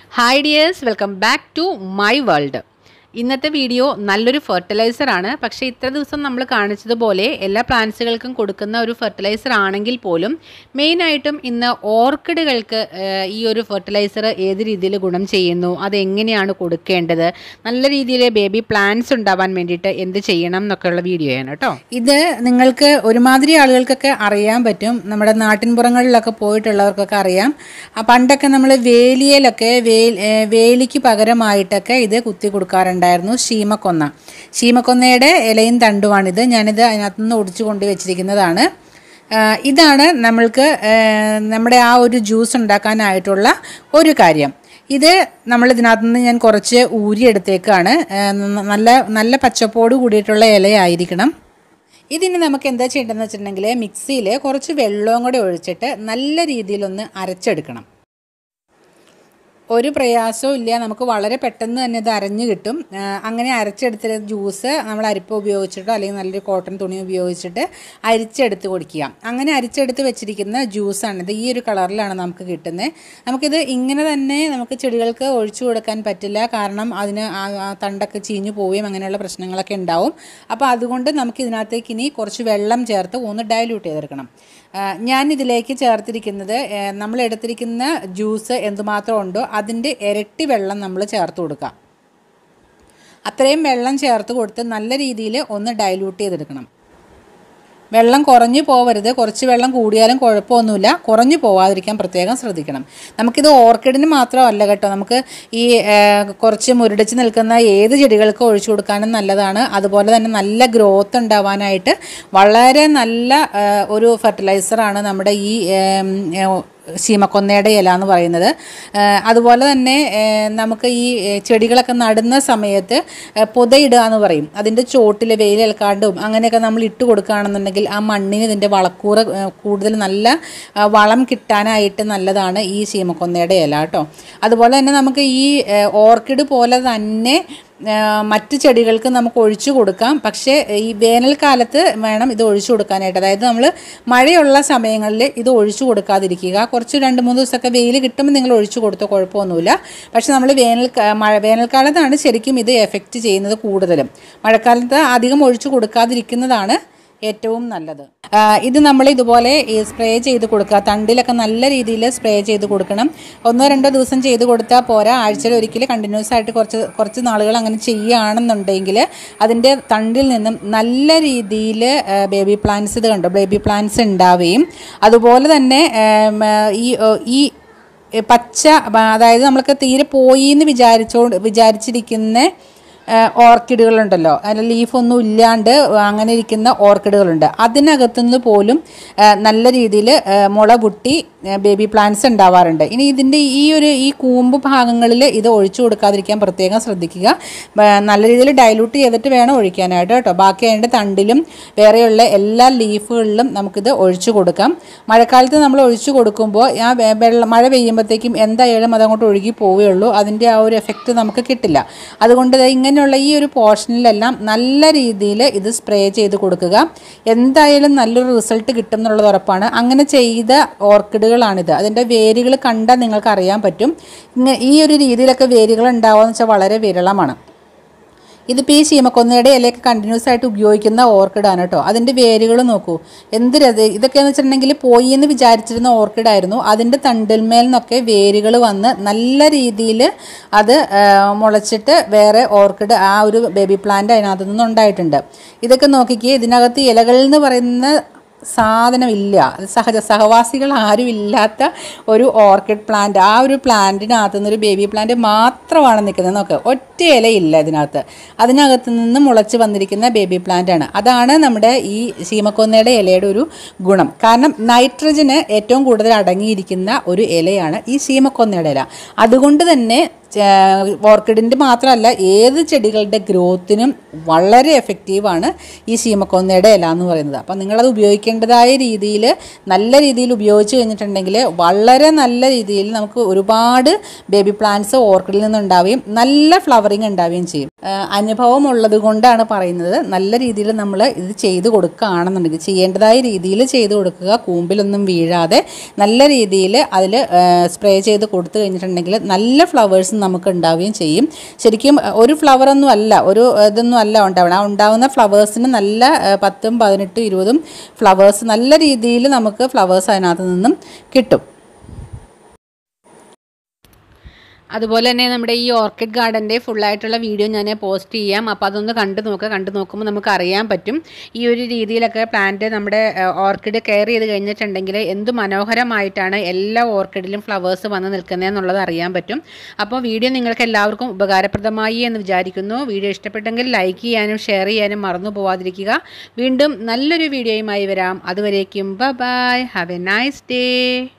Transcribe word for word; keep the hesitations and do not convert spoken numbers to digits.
Hi dears, welcome back to my world. ഇന്നത്തെ video നല്ലൊരു fertiliser ആണ്. പക്ഷേ ഇത്ര ദിവസം നമ്മൾ കാണിച്ചതുപോലെ എല്ലാ പ്ലാന്റ്സുകൾക്കും കൊടുക്കുന്ന ഒരു ഫെർട്ടിലൈസർ ആണെങ്കിൽ പോലും മെയിൻ ആയിട്ടും ഇന്ന് ഓർക്കിഡുകൾക്ക് ഈ ഒരു ഫെർട്ടിലൈസർ ഏത് രീതിയിൽ ഗുണം ചെയ്യുന്നു, അത് എങ്ങനെയാണ് കൊടുക്കേണ്ടത്, നല്ല രീതിയിൽ ബേബി പ്ലാന്റ്സ് ഉണ്ടാവാൻ വേണ്ടിയിട്ട് എന്ത് ചെയ്യണം എന്നൊക്കെയുള്ള വീഡിയോയാണ് കേട്ടോ. ഇത് നിങ്ങൾക്ക് ഒരുമാതിരി ആളുകൾക്കൊക്കെ അറിയാൻ പറ്റും. നമ്മുടെ നാട്ടിൻപുറങ്ങളിലൊക്കെ പോയിട്ടുള്ളവർക്കൊക്കെ അറിയാം. പണ്ടൊക്കെ നമ്മൾ വേലിയിലൊക്കെ വേലിക്ക് പകരമായിട്ടൊക്കെ ഇത് കുത്തി കൊടുക്കാറുണ്ട്. seemakkonna seemakkonnയുടെ ഇലയും തണ്ടുമാണിത്. ഞാനിത് അതിനകത്തുനിന്ന് ഒടിച്ചു കൊണ്ട് വെച്ചിരിക്കുന്നതാണ്. ഇതാണ് നമ്മൾക്ക് നമ്മുടെ ആ ഒരു ജ്യൂസ് ഉണ്ടാക്കാനായിട്ടുള്ള ഒരു കാര്യം. ഇത് നമ്മൾ ഇതിനകത്തുനിന്ന് ഞാൻ കുറച്ച് ഊരിയെടുത്തേക്കാണ്. നല്ല നല്ല പച്ചപ്പോട് കൂടിയിട്ടുള്ള ഇലയായിരിക്കണം. ഇതിന് നമുക്ക് എന്താ ചെയ്യേണ്ടതെന്ന് വെച്ചിട്ടുണ്ടെങ്കിൽ മിക്സിയിൽ കുറച്ച് വെള്ളവും കൂടെ ഒഴിച്ചിട്ട് നല്ല രീതിയിലൊന്ന് അരച്ചെടുക്കണം. ഒരു പ്രയാസവും ഇല്ല, നമുക്ക് വളരെ പെട്ടെന്ന് തന്നെ ഇത് അരഞ്ഞു കിട്ടും. അങ്ങനെ അരച്ചെടുത്ത ജ്യൂസ് നമ്മൾ അരിപ്പ ഉപയോഗിച്ചിട്ടോ അല്ലെങ്കിൽ നല്ലൊരു കോട്ടൺ തുണി ഉപയോഗിച്ചിട്ട് അരിച്ചെടുത്ത് കുടിക്കുക. അങ്ങനെ അരിച്ചെടുത്ത് വെച്ചിരിക്കുന്ന ജ്യൂസാണിത്. ഈ ഒരു കളറിലാണ് നമുക്ക് കിട്ടുന്നത്. നമുക്കിത് ഇങ്ങനെ തന്നെ നമുക്ക് ചെടികൾക്ക് ഒഴിച്ചു കൊടുക്കാൻ പറ്റില്ല, കാരണം അതിന് തണ്ടൊക്കെ ചീഞ്ഞു പോവുകയും അങ്ങനെയുള്ള പ്രശ്നങ്ങളൊക്കെ ഉണ്ടാവും. അപ്പോൾ അതുകൊണ്ട് നമുക്ക് ഇതിനകത്തേക്ക് ഇനി കുറച്ച് വെള്ളം ചേർത്ത് ഒന്ന് ഡൈല്യൂട്ട് ചെയ്തെടുക്കണം. ഞാൻ ഇതിലേക്ക് ചേർത്തിരിക്കുന്നത് നമ്മൾ എടുത്തിരിക്കുന്ന ജ്യൂസ് എന്തുമാത്രം ഉണ്ടോ അതിൻ്റെ ഇരട്ടി വെള്ളം നമ്മൾ ചേർത്ത് കൊടുക്കുക. അത്രയും വെള്ളം ചേർത്ത് കൊടുത്ത് നല്ല രീതിയിൽ ഒന്ന് ഡൈല്യൂട്ട് ചെയ്തെടുക്കണം. വെള്ളം കുറഞ്ഞു പോവരുത്. കുറച്ച് വെള്ളം കൂടിയാലും കുഴപ്പമൊന്നുമില്ല, കുറഞ്ഞു പോവാതിരിക്കാൻ പ്രത്യേകം ശ്രദ്ധിക്കണം. നമുക്കിത് ഓർക്കിഡിന് മാത്രമല്ല കേട്ടോ, നമുക്ക് ഈ കുറച്ച് മുരടിച്ച് നിൽക്കുന്ന ഏത് ചെടികൾക്കും ഒഴിച്ചു കൊടുക്കാനും നല്ലതാണ്. അതുപോലെ തന്നെ നല്ല ഗ്രോത്ത് ഉണ്ടാവാനായിട്ട് വളരെ നല്ല ഒരു ഫെർട്ടിലൈസറാണ് നമ്മുടെ ഈ seemakkonnയുടെ ഇല എന്ന് പറയുന്നത്. അതുപോലെ തന്നെ നമുക്ക് ഈ ചെടികളൊക്കെ നടുന്ന സമയത്ത് പുതയിടുക എന്ന് പറയും. അതിൻ്റെ ചോട്ടിൽ വെയിലേൽക്കാണ്ടും അങ്ങനെയൊക്കെ നമ്മൾ ഇട്ട് കൊടുക്കുകയാണെന്നുണ്ടെങ്കിൽ ആ മണ്ണിന് ഇതിൻ്റെ വളക്കൂറ് കൂടുതൽ നല്ല വളം കിട്ടാനായിട്ട് നല്ലതാണ് ഈ seemakkonnയുടെ ഇല കേട്ടോ. അതുപോലെ തന്നെ നമുക്ക് ഈ ഓർക്കിഡ് പോലെ തന്നെ മറ്റ് ചെടികൾക്ക് നമുക്ക് ഒഴിച്ചു കൊടുക്കാം. പക്ഷേ ഈ വേനൽക്കാലത്ത് വേണം ഇത് ഒഴിച്ചു കൊടുക്കാനായിട്ട്. അതായത് നമ്മൾ മഴയുള്ള സമയങ്ങളിൽ ഇത് ഒഴിച്ചു കൊടുക്കാതിരിക്കുക. കുറച്ച് രണ്ട് മൂന്ന് ദിവസമൊക്കെ വെയിൽ കിട്ടുമ്പോൾ നിങ്ങൾ ഒഴിച്ചു കൊടുത്തോ, കുഴപ്പമൊന്നുമില്ല. പക്ഷേ നമ്മൾ വേനൽ മഴ വേനൽക്കാലത്താണ് ശരിക്കും ഇത് എഫക്റ്റ് ചെയ്യുന്നത് കൂടുതലും. മഴക്കാലത്ത് അധികം ഒഴിച്ചു കൊടുക്കാതിരിക്കുന്നതാണ് ഏറ്റവും നല്ലത്. ഇത് നമ്മൾ ഇതുപോലെ സ്പ്രേ ചെയ്ത് കൊടുക്കുക. തണ്ടിലൊക്കെ നല്ല രീതിയിൽ സ്പ്രേ ചെയ്ത് കൊടുക്കണം. ഒന്നോ രണ്ടോ ദിവസം ചെയ്ത് കൊടുത്താൽ പോരാ, ആഴ്ചയിൽ ഒരിക്കൽ കണ്ടിന്യൂസ് ആയിട്ട് കുറച്ച് കുറച്ച് നാളുകൾ അങ്ങനെ ചെയ്യുകയാണെന്നുണ്ടെങ്കിൽ അതിൻ്റെ തണ്ടിൽ നിന്നും നല്ല രീതിയിൽ ബേബി പ്ലാന്റ്സ് ഇത് കണ്ടോ ബേബി പ്ലാന്റ്സ് ഉണ്ടാവുകയും അതുപോലെ തന്നെ ഈ ഈ പച്ച, അതായത് നമ്മൾക്ക് തീരെ പോയി എന്ന് വിചാരിച്ചോ വിചാരിച്ചിരിക്കുന്ന ഓർക്കിഡുകളുണ്ടല്ലോ, അതിൽ ലീഫൊന്നും ഇല്ലാണ്ട് അങ്ങനെ ഇരിക്കുന്ന ഓർക്കിഡുകളുണ്ട്. അതിനകത്തുനിന്ന് പോലും നല്ല രീതിയിൽ മുള പൊട്ടി ബേബി പ്ലാന്റ്സ് ഉണ്ടാവാറുണ്ട്. ഇനി ഇതിൻ്റെ ഈ ഒരു ഈ കൂമ്പ് ഭാഗങ്ങളിൽ ഇത് ഒഴിച്ചു കൊടുക്കാതിരിക്കാൻ പ്രത്യേകം ശ്രദ്ധിക്കുക. നല്ല രീതിയിൽ ഡൈലൂട്ട് ചെയ്തിട്ട് വേണം ഒഴിക്കാനായിട്ട് കേട്ടോ. ബാക്കി അതിൻ്റെ തണ്ടിലും വേറെയുള്ള എല്ലാ ലീഫുകളിലും നമുക്കിത് ഒഴിച്ചു കൊടുക്കാം. മഴക്കാലത്ത് നമ്മൾ ഒഴിച്ചു കൊടുക്കുമ്പോൾ ആ വെള്ളം മഴ പെയ്യുമ്പോഴത്തേക്കും എന്തായാലും അതങ്ങോട്ട് ഒഴുകി പോവുകയുള്ളൂ. അതിൻ്റെ ആ ഒരു എഫക്റ്റ് നമുക്ക് കിട്ടില്ല. അതുകൊണ്ട് ഇങ്ങനെ ഈ ഒരു പോർഷനിലെല്ലാം നല്ല രീതിയിൽ ഇത് സ്പ്രേ ചെയ്ത് കൊടുക്കുക. എന്തായാലും നല്ലൊരു റിസൾട്ട് കിട്ടും എന്നുള്ളത് ഉറപ്പാണ്. അങ്ങനെ ചെയ്ത ഓർക്കിഡുകളാണിത്. അതിൻ്റെ വേരുകൾ കണ്ടാൽ നിങ്ങൾക്ക് അറിയാൻ പറ്റും. ഈ ഒരു രീതിയിലൊക്കെ വേരുകൾ ഉണ്ടാവുക എന്ന് വെച്ചാൽ വളരെ വിരളമാണ്. ഇതിപ്പോൾ ഈ seemakkonnയുടെ ഇലയൊക്കെ കണ്ടിന്യൂസ് ആയിട്ട് ഉപയോഗിക്കുന്ന ഓർക്കിഡാണ് കേട്ടോ. അതിൻ്റെ വേരുകൾ നോക്കൂ എന്ത് രഥ. ഇതൊക്കെയെന്ന് വെച്ചിട്ടുണ്ടെങ്കിൽ പോയി എന്ന് വിചാരിച്ചിരുന്ന ഓർക്കിഡായിരുന്നു. അതിൻ്റെ തണ്ടിന്മേൽ നിന്നൊക്കെ വേരുകൾ വന്ന് നല്ല രീതിയിൽ അത് മുളച്ചിട്ട് വേറെ ഓർക്കിഡ് ആ ഒരു ബേബി പ്ലാന്റ് അതിനകത്തു നിന്നുണ്ടായിട്ടുണ്ട്. ഇതൊക്കെ നോക്കിക്കേ, ഇതിനകത്ത് ഇലകൾ എന്ന് പറയുന്ന സാധനമില്ല. സഹജ സഹവാസികൾ ആരും ഇല്ലാത്ത ഒരു ഓർക്കിഡ് പ്ലാന്റ്. ആ ഒരു പ്ലാന്റിനകത്തു നിന്നൊരു ബേബി പ്ലാന്റ് മാത്രമാണ് നിൽക്കുന്നത്. നോക്ക്, ഒറ്റ ഇലയില്ല ഇതിനകത്ത്. അതിനകത്ത് നിന്ന് മുളച്ച് വന്നിരിക്കുന്ന ബേബി പ്ലാന്റ് ആണ്. അതാണ് നമ്മുടെ ഈ seemakkonnയുടെ ഇലയുടെ ഒരു ഗുണം. കാരണം നൈട്രജന് ഏറ്റവും കൂടുതൽ അടങ്ങിയിരിക്കുന്ന ഒരു ഇലയാണ് ഈ seemakkonnയുടെ ഇല. അതുകൊണ്ട് തന്നെ ഓർക്കിഡിൻ്റെ മാത്രമല്ല ഏത് ചെടികളുടെ ഗ്രോത്തിനും വളരെ എഫക്റ്റീവാണ് ഈ ശീമക്കൊന്നയുടെ ഇല എന്ന് പറയുന്നത്. അപ്പം നിങ്ങളത് ഉപയോഗിക്കേണ്ടതായ രീതിയിൽ നല്ല രീതിയിൽ ഉപയോഗിച്ച് കഴിഞ്ഞിട്ടുണ്ടെങ്കിൽ വളരെ നല്ല രീതിയിൽ നമുക്ക് ഒരുപാട് ബേബി പ്ലാന്റ്സ് ഓർക്കിഡിൽ നിന്നുണ്ടാവുകയും നല്ല ഫ്ലവറിങ് ഉണ്ടാവുകയും ചെയ്യും. അനുഭവം ഉള്ളത് കൊണ്ടാണ് പറയുന്നത്. നല്ല രീതിയിൽ നമ്മൾ ഇത് ചെയ്ത് കൊടുക്കുകയാണെന്നുണ്ടെങ്കിൽ ചെയ്യേണ്ടതായ രീതിയിൽ ചെയ്ത് കൊടുക്കുക. കൂമ്പിലൊന്നും വീഴാതെ നല്ല രീതിയിൽ അതിൽ സ്പ്രേ ചെയ്ത് കൊടുത്തു കഴിഞ്ഞിട്ടുണ്ടെങ്കിൽ നല്ല ഫ്ലവേഴ്സ് നമുക്ക് ഉണ്ടാവുകയും ചെയ്യും. ശരിക്കും ഒരു ഫ്ലവറൊന്നും അല്ല, ഒരു ഇതൊന്നും അല്ല ഉണ്ടാവണം. ആ ഉണ്ടാവുന്ന ഫ്ലവേഴ്സിന് നല്ല പത്തും പതിനെട്ടും ഇരുപതും ഫ്ലവേഴ്സ് നല്ല രീതിയിൽ നമുക്ക് ഫ്ലവേഴ്സ് അതിനകത്ത് നിന്നും കിട്ടും. അതുപോലെ തന്നെ നമ്മുടെ ഈ ഓർക്കിഡ് ഗാർഡൻ്റെ ഫുള്ളായിട്ടുള്ള വീഡിയോ ഞാൻ പോസ്റ്റ് ചെയ്യാം. അപ്പോൾ അതൊന്ന് കണ്ടു നോക്കുക. കണ്ടു നോക്കുമ്പോൾ നമുക്ക് അറിയാൻ പറ്റും ഈ ഒരു രീതിയിലൊക്കെ പ്ലാന്റ് നമ്മുടെ ഓർക്കിഡ് കെയർ ചെയ്ത് കഴിഞ്ഞിട്ടുണ്ടെങ്കിൽ എന്ത് മനോഹരമായിട്ടാണ് എല്ലാ ഓർക്കിഡിലും ഫ്ലവേഴ്സ് വന്ന് നിൽക്കുന്നതെന്നുള്ളത് അറിയാൻ പറ്റും. അപ്പോൾ വീഡിയോ നിങ്ങൾക്ക് എല്ലാവർക്കും ഉപകാരപ്രദമായി എന്ന് വിചാരിക്കുന്നു. വീഡിയോ ഇഷ്ടപ്പെട്ടെങ്കിൽ ലൈക്ക് ചെയ്യാനും ഷെയർ ചെയ്യാനും മറന്നു പോവാതിരിക്കുക. വീണ്ടും നല്ലൊരു വീഡിയോയുമായി വരാം. അതുവരേക്കും bye bye. Have a nice day.